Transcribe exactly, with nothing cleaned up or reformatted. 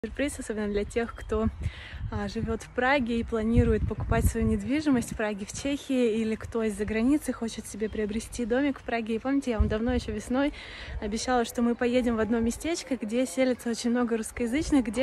Сюрприз, особенно для тех, кто а, живет в Праге и планирует покупать свою недвижимость в Праге, в Чехии, или кто из-за границы хочет себе приобрести домик в Праге. И помните, я вам давно, еще весной, обещала, что мы поедем в одно местечко, где селится очень много русскоязычных, где